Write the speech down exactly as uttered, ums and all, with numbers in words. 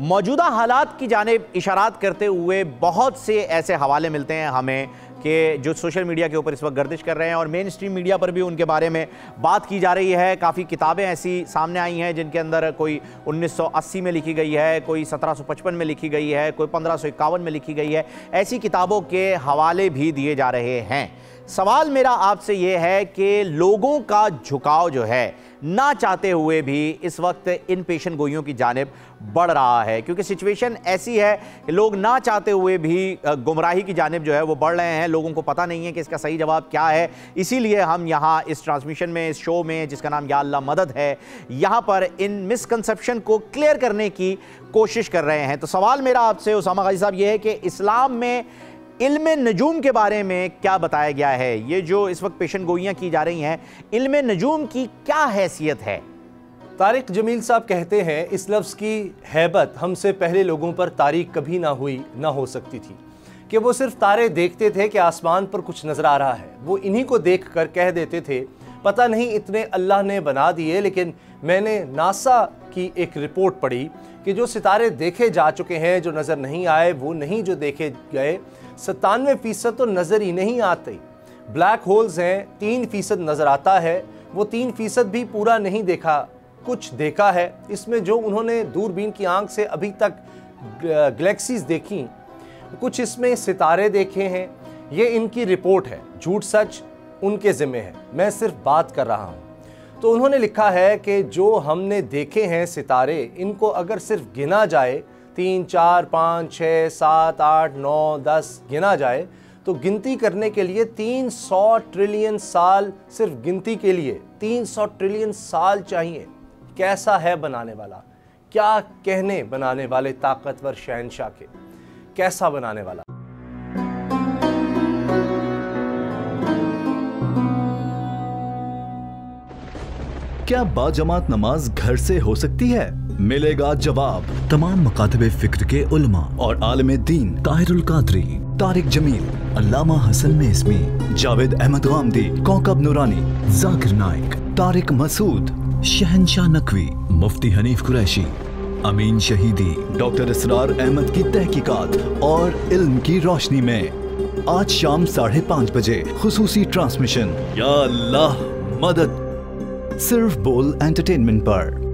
मौजूदा हालात की जानिब इशारात करते हुए बहुत से ऐसे हवाले मिलते हैं हमें कि जो सोशल मीडिया के ऊपर इस वक्त गर्दिश कर रहे हैं और मेन स्ट्रीम मीडिया पर भी उनके बारे में बात की जा रही है। काफ़ी किताबें ऐसी सामने आई हैं जिनके अंदर कोई उन्नीस सौ अस्सी में लिखी गई है, कोई सत्रह सौ पचपन में लिखी गई है, कोई पंद्रह सौ इक्यावन में लिखी गई है। ऐसी किताबों के हवाले भी दिए जा रहे हैं। सवाल मेरा आपसे ये है कि लोगों का झुकाव जो है ना चाहते हुए भी इस वक्त इन पेशन गोइयों की जानिब बढ़ रहा है, क्योंकि सिचुएशन ऐसी है कि लोग ना चाहते हुए भी गुमराही की जानिब जो है वो बढ़ रहे हैं। लोगों को पता नहीं है कि इसका सही जवाब क्या है। इसीलिए हम यहाँ इस ट्रांसमिशन में, इस शो में जिसका नाम या अल्लाह मदद है, यहाँ पर इन मिसकंसेप्शन को क्लियर करने की कोशिश कर रहे हैं। तो सवाल मेरा आपसे उसामा गाजी साहब ये है कि इस्लाम में इल्म नजूम के बारे में क्या बताया गया है? ये जो इस वक्त पेशन गोइयाँ की जा रही हैं, इल्म नजूम की क्या हैसियत है? तारिक जमील साहब कहते हैं इस लफ्ज़ की हैबत हमसे पहले लोगों पर तारीख कभी ना हुई ना हो सकती थी, कि वो सिर्फ तारे देखते थे कि आसमान पर कुछ नज़र आ रहा है। वो इन्हीं को देख कर कह देते थे पता नहीं इतने अल्लाह ने बना दिए। लेकिन मैंने नासा की एक रिपोर्ट पढ़ी कि जो सितारे देखे जा चुके हैं, जो नज़र नहीं आए, वो नहीं जो देखे गए, सत्तानवे फ़ीसद तो नज़र ही नहीं आते। ब्लैक होल्स हैं, तीन फ़ीसद नज़र आता है, वो तीन फ़ीसद भी पूरा नहीं देखा, कुछ देखा है। इसमें जो उन्होंने दूरबीन की आंख से अभी तक गैलेक्सीज देखी, कुछ इसमें सितारे देखे हैं। ये इनकी रिपोर्ट है, झूठ सच उनके ज़िम्मे है, मैं सिर्फ बात कर रहा हूँ। तो उन्होंने लिखा है कि जो हमने देखे हैं सितारे, इनको अगर सिर्फ गिना जाए, तीन चार पाँच छः सात आठ नौ दस गिना जाए, तो गिनती करने के लिए तीन सौ ट्रिलियन साल, सिर्फ गिनती के लिए तीन सौ ट्रिलियन साल चाहिए। कैसा है बनाने वाला, क्या कहने बनाने वाले ताकतवर शहंशाह के, कैसा बनाने वाला। क्या बाजमात नमाज घर से हो सकती है? मिलेगा जवाब तमाम मकातबे फिक्र के उलमा और आलिम दीन ताहिरुल कादरी, तारिक जमील, अल्लामा हसन नेस्मी, जावेद अहमद गामदी, कौकब नूरानी, जाकिर नाइक, तारिक मसूद, शहनशाह नकवी, मुफ्ती हनीफ कुरैशी, अमीन शहीदी, डॉक्टर इसरार अहमद की तहकीकात और इल्म की रोशनी में आज शाम साढ़े पाँच बजे खुसूसी ट्रांसमिशन या अल्लाह मदद, सिर्फ बोल एंटरटेनमेंट पर।